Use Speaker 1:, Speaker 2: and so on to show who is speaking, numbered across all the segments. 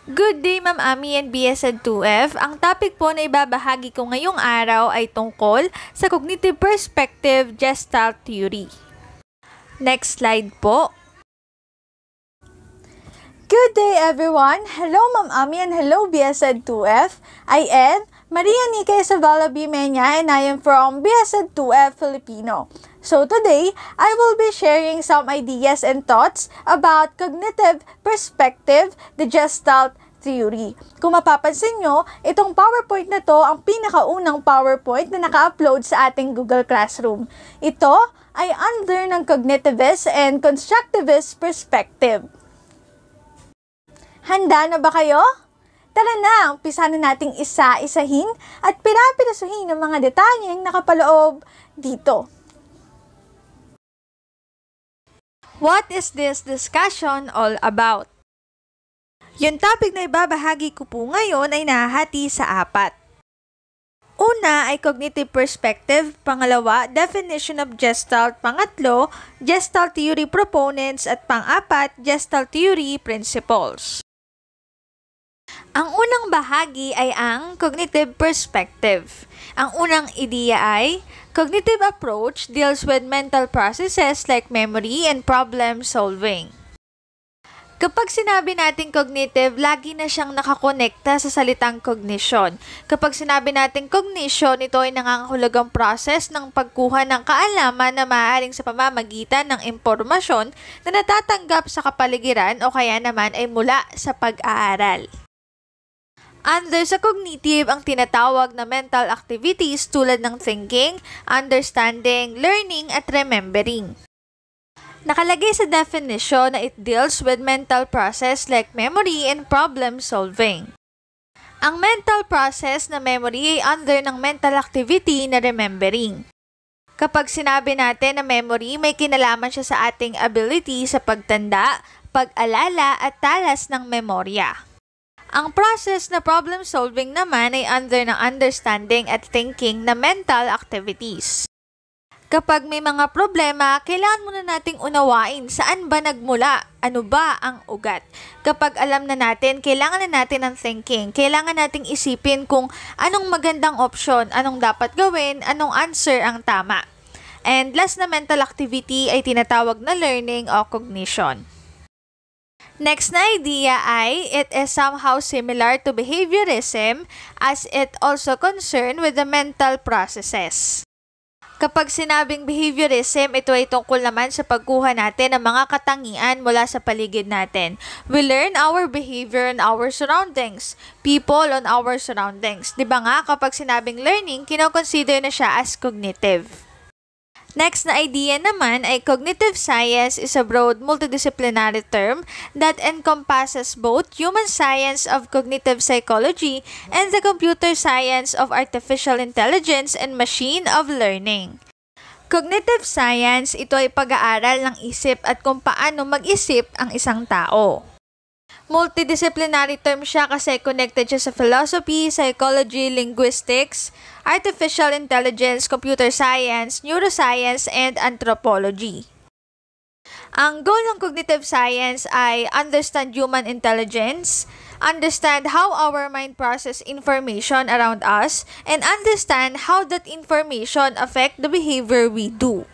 Speaker 1: Good day, Ma'am Ami and BSN2F. Ang topic po na ibabahagi ko ngayong araw ay tungkol sa Cognitive Perspective Gestalt Theory. Next slide po.
Speaker 2: Good day everyone! Hello Ma'am Ami and hello BSN2F. I am Maria Nica Isabella B. Menya and I am from BSN2F Filipino. So today, I will be sharing some ideas and thoughts about cognitive perspective, the Gestalt theory. Kung mapapansin nyo, itong PowerPoint na to ang pinakaunang PowerPoint na naka-upload sa ating Google Classroom. Ito ay under ng cognitivist and constructivist perspective. Handa na ba kayo? Tara na, umpisa na nating isa-isahin at pirapirasuhin ang mga detalyeng nakapaloob dito.
Speaker 1: What is this discussion all about? Yung topic na ibabahagi ko po ngayon ay nahahati sa 4. Una ay cognitive perspective, pangalawa, definition of Gestalt, pangatlo, Gestalt theory proponents, at pang-4, Gestalt theory principles. Ang unang bahagi ay ang cognitive perspective. Ang unang ideya ay, cognitive approach deals with mental processes like memory and problem solving. Kapag sinabi natin cognitive, lagi na siyang nakakonekta sa salitang cognition. Kapag sinabi natin cognition, ito ay nangangahulugang process ng pagkuha ng kaalaman na maaaring sa pamamagitan ng impormasyon na natatanggap sa kapaligiran o kaya naman ay mula sa pag-aaral. Under sa cognitive ang tinatawag na mental activities tulad ng thinking, understanding, learning at remembering. Nakalagay sa definition na it deals with mental process like memory and problem solving. Ang mental process na memory ay under ng mental activity na remembering. Kapag sinabi natin na memory, may kinalaman siya sa ating ability sa pagtanda, pag-alala at talas ng memorya. Ang process na problem solving naman ay under ng understanding at thinking na mental activities. Kapag may mga problema, kailangan muna nating unawain saan ba nagmula, ano ba ang ugat. Kapag alam na natin, kailangan na natin ng thinking. Kailangan nating isipin kung anong magandang option, anong dapat gawin, anong answer ang tama. And last na mental activity ay tinatawag na learning o cognition. Next na idea ay, it is somehow similar to behaviorism as it also concerned with the mental processes. Kapag sinabing behaviorism, ito ay tungkol naman sa pagkuha natin ng mga katangian mula sa paligid natin. We learn our behavior on our surroundings, people on our surroundings. Diba nga, kapag sinabing learning, kinoconsider na siya as cognitive. Next na idea naman ay cognitive science is a broad multidisciplinary term that encompasses both human science of cognitive psychology and the computer science of artificial intelligence and machine of learning. Cognitive science, ito ay pag-aaral ng isip at kung paano mag-isip ang isang tao. Multidisciplinary term siya kasi connected siya sa philosophy, psychology, linguistics, artificial intelligence, computer science, neuroscience, and anthropology. Ang goal ng cognitive science ay understand human intelligence, understand how our mind process information around us, and understand how that information affect the behavior we do.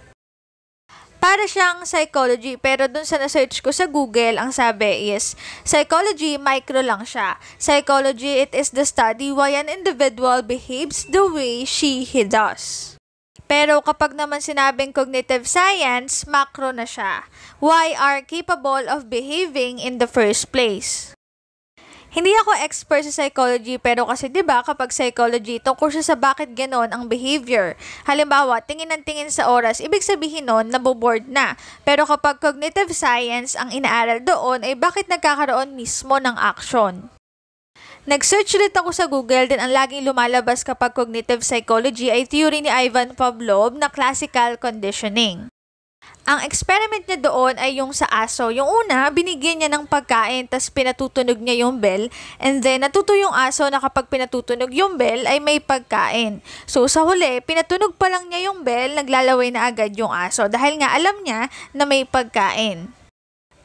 Speaker 1: Para siyang psychology, pero dun sa na-search ko sa Google, ang sabi is, psychology, micro lang siya. Psychology, it is the study why an individual behaves the way he does. Pero kapag naman sinabing cognitive science, macro na siya. Why are capable of behaving in the first place? Hindi ako expert sa psychology pero kasi 'di ba kapag psychology tungkol siya sa bakit ganon ang behavior. Halimbawa, tingin ng tingin sa oras, ibig sabihin nun naboboard na. Pero kapag cognitive science ang inaaral doon ay bakit nagkakaroon mismo ng action. Nag-search ulit ako sa Google din ang laging lumalabas kapag cognitive psychology ay theory ni Ivan Pavlov na classical conditioning. Ang experiment niya doon ay yung sa aso. Yung una, binigyan niya ng pagkain tas pinatutunog niya yung bell and then natuto yung aso na kapag pinatutunog yung bell ay may pagkain. So sa huli, pinatunog pa lang niya yung bell, naglalaway na agad yung aso dahil nga alam niya na may pagkain.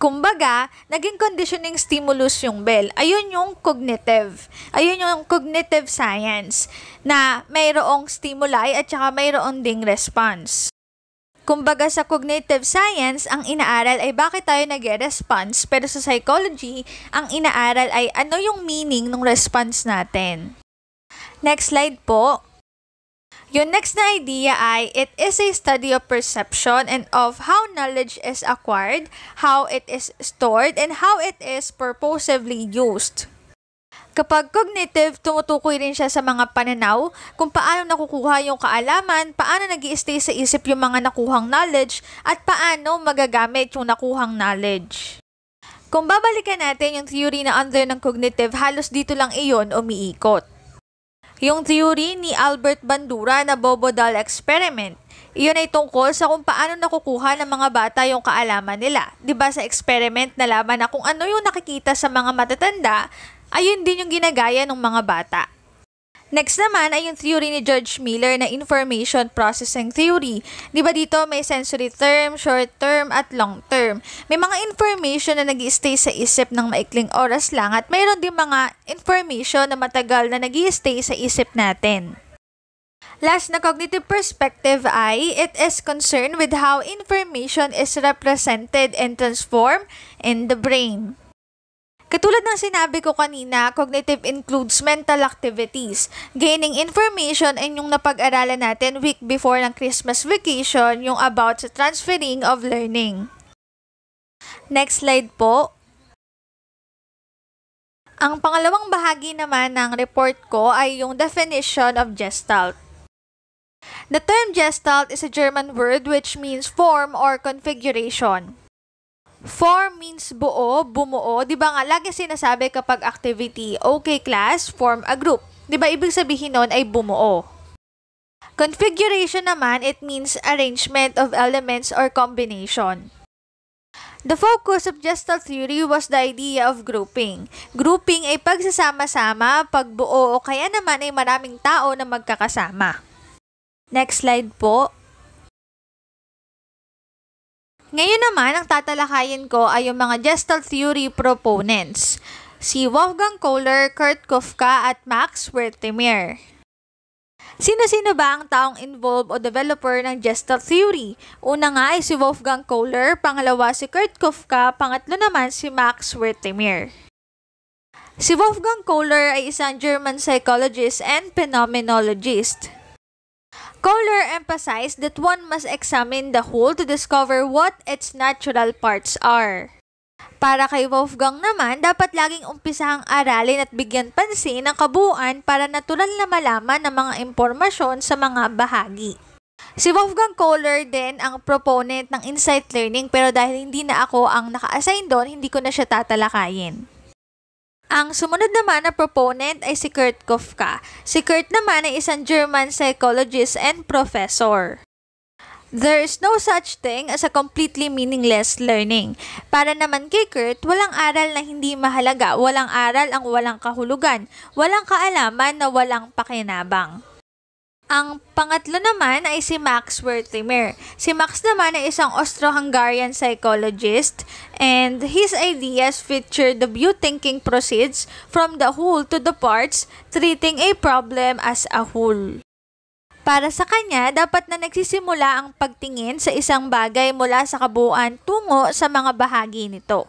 Speaker 1: Kumbaga, naging conditioning stimulus yung bell. Ayun yung cognitive. Ayun yung cognitive science na mayroong stimuli at saka mayroon ding response. Kumbaga sa cognitive science, ang inaaral ay bakit tayo nag-response, pero sa psychology, ang inaaral ay ano yung meaning ng response natin. Next slide po. Yung next na idea ay, it is a study of perception and of how knowledge is acquired, how it is stored, and how it is purposefully used. Kapag cognitive, tumutukoy rin siya sa mga pananaw, kung paano nakukuha yung kaalaman, paano nag-i-stay sa isip yung mga nakuhang knowledge, at paano magagamit yung nakuhang knowledge. Kung babalikan natin yung theory na under ng cognitive, halos dito lang iyon umiikot. Yung theory ni Albert Bandura na Bobo doll experiment, iyon ay tungkol sa kung paano nakukuha ng mga bata yung kaalaman nila. Diba sa experiment nalaman na kung ano yung nakikita sa mga matatanda, ayun din yung ginagaya ng mga bata. Next naman ay yung theory ni George Miller na information processing theory. Diba dito may sensory term, short term, at long term. May mga information na nag-i-stay sa isip ng maikling oras lang at mayroon din mga information na matagal na nag-i-stay sa isip natin. Last na cognitive perspective ay, it is concerned with how information is represented and transformed in the brain. Katulad ng sinabi ko kanina, cognitive includes mental activities. Gaining information ay yung napag-aralan natin week before ng Christmas vacation, yung about sa transferring of learning. Next slide po. Ang pangalawang bahagi naman ng report ko ay yung definition of Gestalt. The term Gestalt is a German word which means form or configuration. Form means buo, bumuo. Di ba nga, lagi sinasabi kapag activity, okay class, form a group. Di ba, ibig sabihin nun ay bumuo. Configuration naman, it means arrangement of elements or combination. The focus of Gestalt theory was the idea of grouping. Grouping ay pagsasama-sama, pagbuo, o kaya naman ay maraming tao na magkakasama. Next slide po. Ngayon naman, ang tatalakayin ko ay yung mga Gestalt theory proponents, si Wolfgang Kohler, Kurt Koffka, at Max Wertheimer. Sino-sino ba ang taong involved o developer ng Gestalt theory? Una nga ay si Wolfgang Kohler, pangalawa si Kurt Koffka, pangatlo naman si Max Wertheimer. Si Wolfgang Kohler ay isang German psychologist and phenomenologist. Kohler emphasized that one must examine the whole to discover what its natural parts are. Para kay Wolfgang naman, dapat laging umpisahang aralin at bigyan pansin ang kabuuan para natural na malaman ang mga impormasyon sa mga bahagi. Si Wolfgang Kohler din ang proponent ng insight learning, pero dahil hindi na ako ang naka-assign doon, hindi ko na siya tatalakayin. Ang sumunod naman na proponent ay si Kurt Koffka. Si Kurt naman ay isang German psychologist and professor. There is no such thing as a completely meaningless learning. Para naman kay Kurt, walang aral na hindi mahalaga, walang aral ang walang kahulugan, walang kaalaman na walang pakinabang. Ang pangatlo naman ay si Max Wertheimer. Si Max naman ay isang Austro-Hungarian psychologist and his ideas feature the view thinking proceeds from the whole to the parts, treating a problem as a whole. Para sa kanya, dapat na nagsisimula ang pagtingin sa isang bagay mula sa kabuuan tungo sa mga bahagi nito.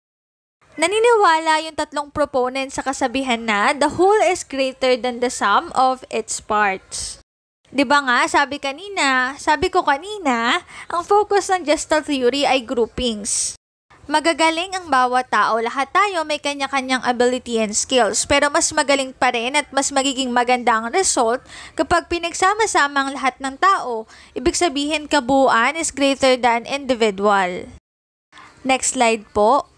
Speaker 1: Naniniwala yung tatlong proponent sa kasabihan na the whole is greater than the sum of its parts. Diba nga, sabi ko kanina, ang focus ng Gestalt theory ay groupings. Magagaling ang bawat tao, lahat tayo may kanya-kanyang ability and skills, pero mas magaling pa rin at mas magiging maganda ang result kapag pinagsama-sama ang lahat ng tao. Ibig sabihin, kabuuan is greater than individual. Next slide po.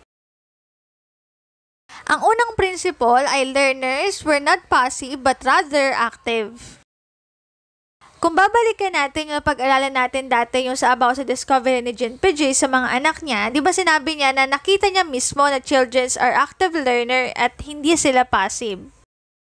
Speaker 1: Ang unang principle ay learners were not passive but rather active. Kung babalikan natin yung pag-aralan natin dati yung sa about sa discovery ni Jean Piaget sa mga anak niya, di ba sinabi niya na nakita niya mismo na children are active learner at hindi sila passive?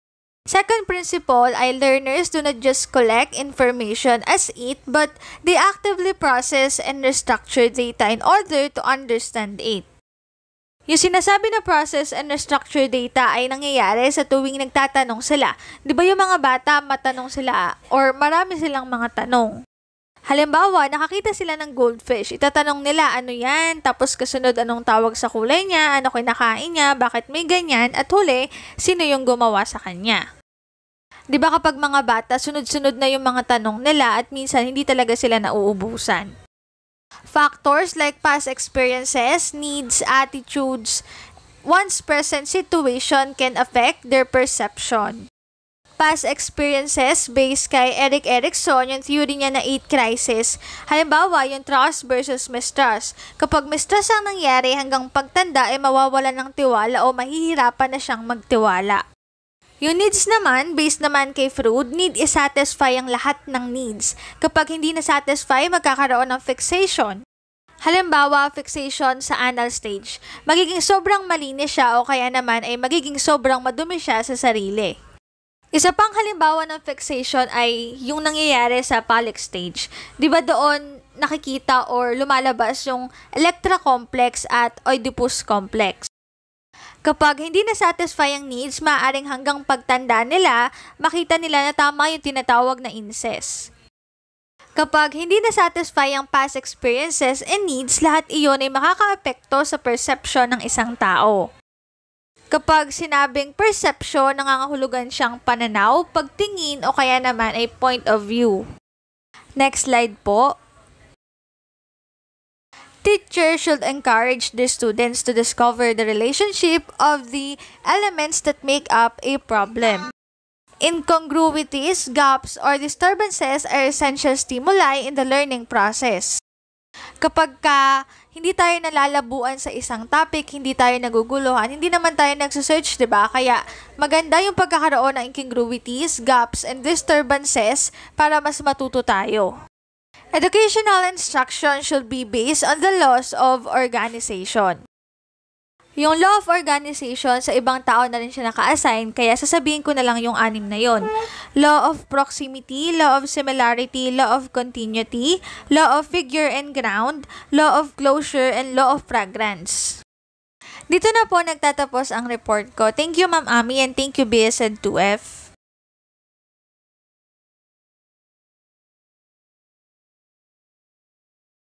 Speaker 1: Second principle ay learners do not just collect information as it, but they actively process and restructure data in order to understand it. Yung sinasabi na process and restructure data ay nangyayari sa tuwing nagtatanong sila. Di ba yung mga bata matanong sila or marami silang mga tanong? Halimbawa, nakakita sila ng goldfish. Itatanong nila ano yan, tapos kasunod anong tawag sa kulay niya, ano kinakain niya, bakit may ganyan, at huli, sino yung gumawa sa kanya. Di ba kapag mga bata, sunod-sunod na yung mga tanong nila at minsan hindi talaga sila nauubusan. Factors like past experiences, needs, attitudes, one's present situation can affect their perception. Past experiences based kay Erik Erikson, yung theory niya na 8 crisis. Halimbawa, yung trust versus mistrust. Kapag mistrust ang nangyari hanggang pagtanda ay mawawalan ng tiwala o mahihirapan na siyang magtiwala. Yung needs naman, based naman kay Freud, need is satisfy ang lahat ng needs. Kapag hindi na-satisfy, magkakaroon ng fixation. Halimbawa, fixation sa anal stage. Magiging sobrang malinis siya o kaya naman ay magiging sobrang madumi siya sa sarili. Isa pang halimbawa ng fixation ay yung nangyayari sa phallic stage. Di ba doon nakikita or lumalabas yung Electra complex at Oedipus complex? Kapag hindi na-satisfy ang needs, maaaring hanggang pagtanda nila, makita nila na tama yung tinatawag na incest. Kapag hindi na-satisfy ang past experiences and needs, lahat iyon ay makaka-apekto sa perception ng isang tao. Kapag sinabing perception, nangangahulugan siyang pananaw, pagtingin o kaya naman ay point of view. Next slide po. Teachers should encourage their students to discover the relationship of the elements that make up a problem. Incongruities, gaps, or disturbances are essential stimuli in the learning process. Kapag hindi tayo nalalabuan sa isang topic, hindi tayo naguguluhan, hindi naman tayo nagsusearch, diba? Kaya maganda yung pagkakaroon ng incongruities, gaps, and disturbances para mas matuto tayo. Educational instruction should be based on the laws of organization. Yung law of organization, sa ibang tao na rin siya naka-assign, kaya sasabihin ko na lang yung 6 na yon. Law of proximity, law of similarity, law of continuity, law of figure and ground, law of closure, and law of fragrance. Dito na po nagtatapos ang report ko. Thank you, Ma'am Ami, and thank you, BSED 2F.